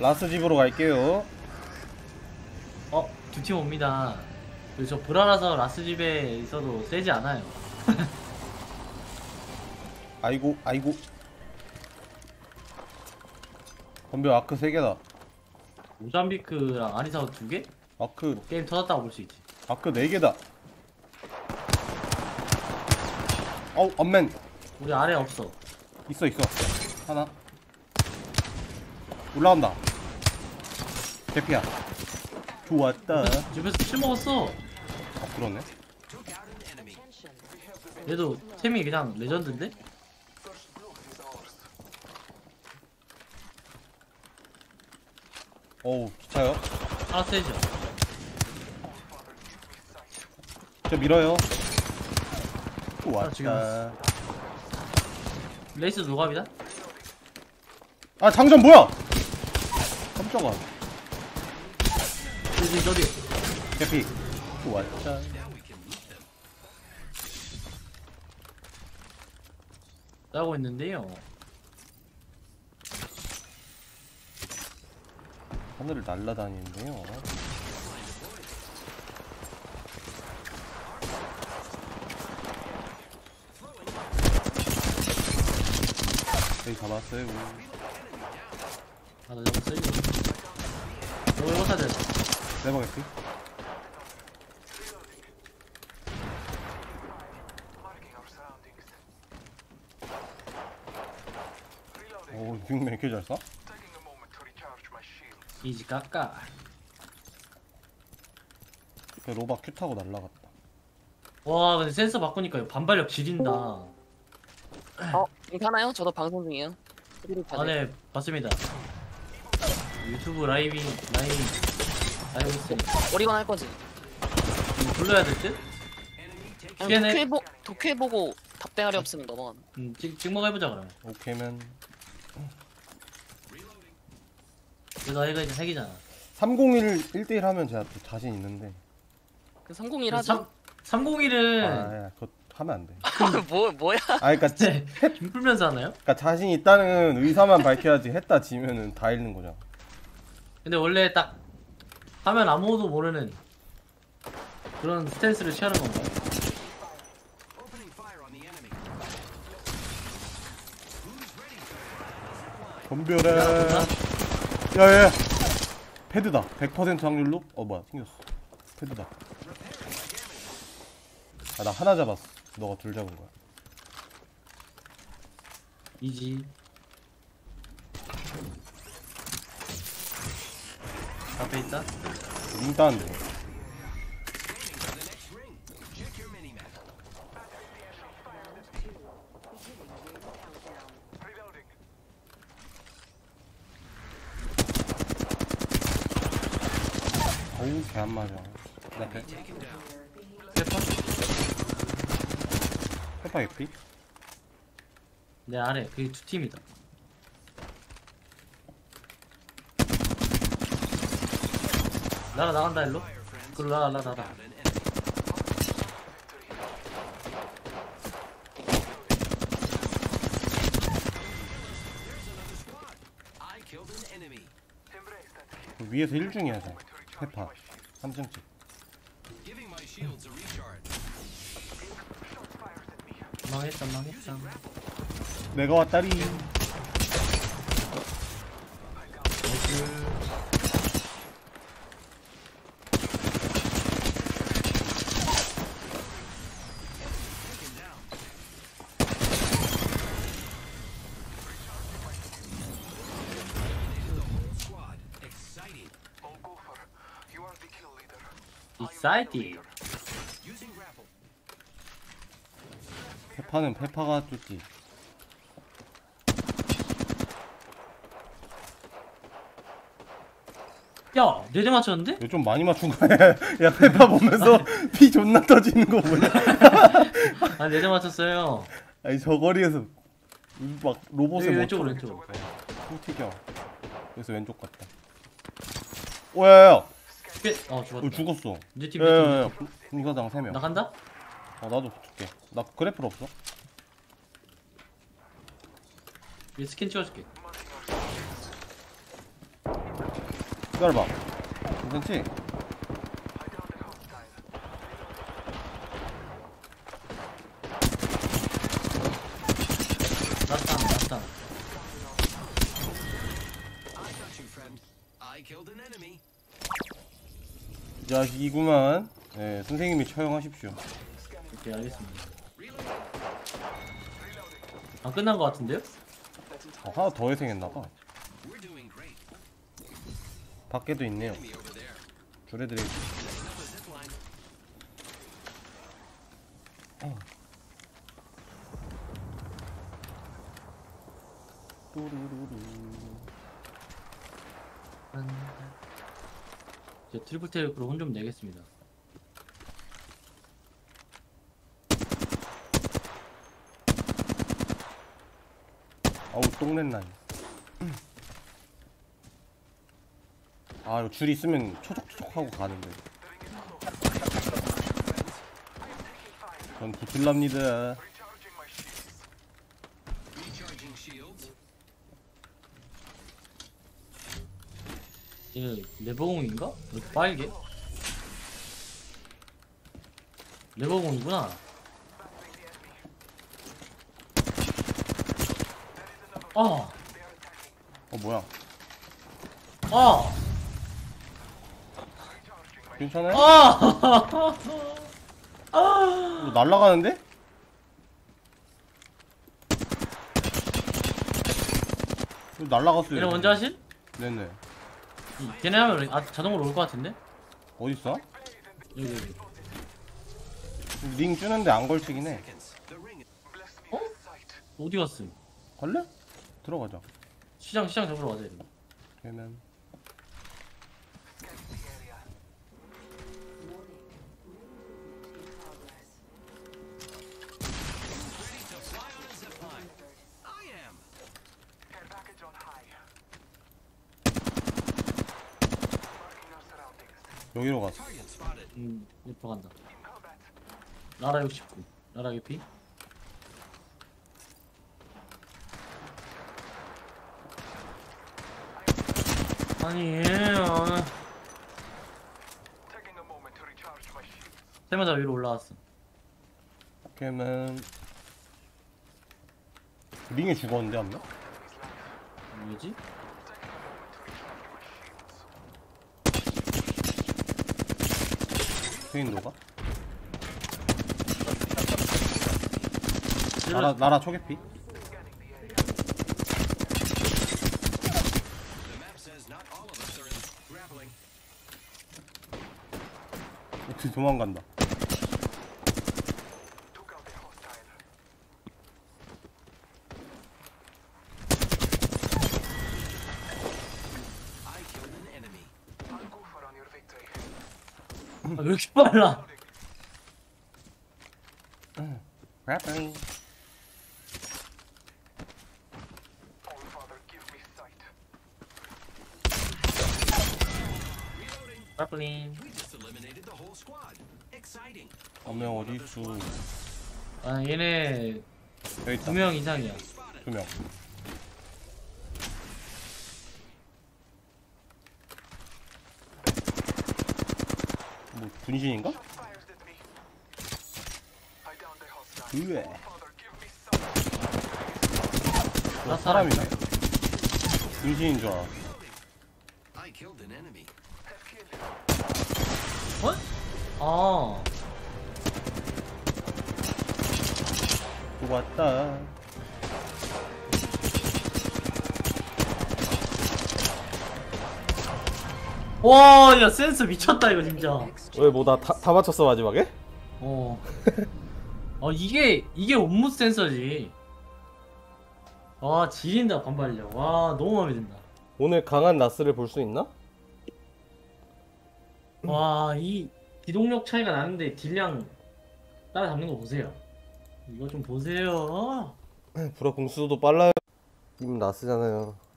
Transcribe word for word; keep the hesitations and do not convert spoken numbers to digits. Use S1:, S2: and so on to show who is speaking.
S1: 라스 집으로 갈게요.
S2: 어, 두 팀 옵니다. 그리고 저 불알아서 라스 집에 있어도 세지 않아요.
S1: 아이고 아이고. 덤벼 아크 세 개다.
S2: 모잠비크랑 아리사우 두 개?
S1: 아크
S2: 뭐 게임 터졌다고 볼 수 있지.
S1: 아크 네 개다. 어우 엄맨.
S2: 우리 아래 없어.
S1: 있어 있어. 하나. 올라간다. 개피야. 좋았다.
S2: 집에서 킬 먹었어.
S1: 아 그러네.
S2: 얘도 템이 그냥 레전드인데?
S1: 어우 기차요.
S2: 하나 세죠.
S1: 저 밀어요.
S2: 하나 죽여놨어.
S1: 좋았다.
S2: 레이스 노갑이다?
S1: 아 장전 뭐야? 깜짝아.
S2: 저기 저기.
S1: 개피. 좋았다.
S2: 따고 있는데요.
S1: 하늘을 날아다니는데요. 여기 잡았어요.
S2: 아, 나 너무 세지. 너무 이거 사야 돼.
S1: 네버 개피. 오, 육 명 이렇게 잘 쏴?
S2: 이지 깎아.
S1: 로바 큐 타고 날라갔다.
S2: 와, 근데 센서 바꾸니까 반발력 지린다.
S3: 어, 괜찮아요? 저도 방송 중이에요.
S2: 아, 네, 봤습니다. 유튜브 라이빙, 라이빙, 라이브 있으니까.
S3: 오리건 할 거지.
S2: 이거 불러야 될 듯?
S3: 그냥
S2: 피해네.
S3: 독해 보 독해 보고 답대가리 없으면 넘어가.
S2: 음, 찍, 찍먹 해보자, 그러면.
S1: 오케이면
S2: 내가 얘가 이제 핵이잖아.
S1: 삼공일 일 대 일 하면 제가 또 자신 있는데.
S3: 그 삼공일 하죠.
S2: 삼공일은
S1: 아, 야, 그거 하면 안 돼.
S3: 뭐 뭐야?
S1: 아, 그러니까, 지,
S2: 네, 힘 풀면서 하나요?
S1: 그러니까 자신 있다는 의사만 밝혀야지. 했다 지면은 다 잃는 거잖아.
S2: 근데 원래 딱 하면 아무도 모르는 그런 스탠스를 취하는 건가?
S1: 덤벼라. 야야야. 패드다. 백 퍼센트 확률로? 어 뭐야 생겼어. 패드다. 아 나 하나 잡았어. 너가 둘 잡은 거야.
S2: 이지. 앞에 있다.
S1: 링 따는데. 어우 개 안 맞아. 나 배.
S2: 페퍼?
S1: 페파 개피?
S2: 내 아래 그게 두 팀이다. 나가 나간다 일로. 그로 나가 나가 나가.
S1: 위에서 일 중이야 저. 페파. 삼 층집.
S2: 망했다 망했다.
S1: 내가 왔다리.
S2: 익사이팅.
S1: 페파는 페파가 쫓지.
S2: 야, 네 대 맞췄는데?
S1: 이거 좀 많이 맞춘 거야. 야 페파 보면서 피 존나 터지는 거 뭐냐.
S2: 아, 네 대 맞췄어요.
S1: 아니 저 거리에서 막 로봇을
S2: 여기
S1: 못
S2: 왼쪽으로,
S1: 쳐.
S2: 왼쪽으로.
S1: 또 튀겨. 그래서 왼쪽 갔다. 오야야야.
S2: 끝. 어, 죽었다.
S1: 어 죽었어.
S2: 네 팀,
S1: 야야야.
S2: 네 팀.
S1: 분사장 세 명.
S2: 나 간다?
S1: 어 나도 줄게. 나 그래플 없어?
S2: 얘 스킨 찍어줄게.
S1: 기다려봐. 괜찮지?
S2: 라스트 하나, 라스트 하나.
S1: 이 자식이구만. 네, 선생님이 처형하십시오.
S2: 오케이, 알겠습니다. 안 끝난 것 같은데요?
S1: 어, 하나 더 회생했나봐. 밖에도 있네요. 줄애들이. 어. 뚜루루루.
S2: 이제 트리플 테이크로 혼 좀 내겠습니다.
S1: 아우 똥냄나. 아 이거 줄 있으면 초적초적 하고 가는데. 전 붙을랍니다.
S2: 이게 레버공인가? 왜 이렇게 빨개? 레버공이구나. 아!
S1: 어 뭐야?
S2: 아!
S1: 괜찮아요?
S2: 아! 아!
S1: 이거 날라가는데? 이거 날라갔어요.
S2: 얘네 먼저 하실?
S1: 네네.
S2: 이- 걔네 하면 아, 자동으로 올 것 같은데?
S1: 어딨어?
S2: 여기 여기.
S1: 링 뜨는데 안 걸치긴 해.
S2: 어? 어디 갔음?
S1: 갈래? 들어가자.
S2: 시장 시장 잡으러 가자 이러면.
S1: 걔는 여기로 갔어.
S2: 음, 리퍼 간다. 라라 육십구. 라라 개피. 아니, 어. 세마다 위로 올라왔어.
S1: 걔는 링에 죽었는데 한 명?
S2: 뭐지?
S1: 페인도가? 나라 나라 초계피? 어떻게 도망간다.
S2: 아, 왜 이렇게 빨라?
S1: 래핑.
S2: 빠플린.
S1: 어명 어디 있어?
S2: 아, 얘네
S1: 여기 있다.
S2: 두 명 이상이야.
S1: 두 명. 뭐 분신인가? 의외. 어, 사람이네. 분신인 줄 알아.
S2: 어? 아,
S1: 또 왔다.
S2: 와, 야 센스 미쳤다 이거 진짜.
S4: 왜 뭐 나 다 다 맞췄어 마지막에?
S2: 어. 어 이게 이게 온무 센서지. 와 지린다 반발력. 와 너무 마음에 든다.
S4: 오늘 강한 나스를 볼 수 있나?
S2: 와 이 기동력 차이가 나는데 딜량 따라잡는 거 보세요. 이거 좀 보세요.
S4: 불어 공수도 빨라요. 님 나스잖아요.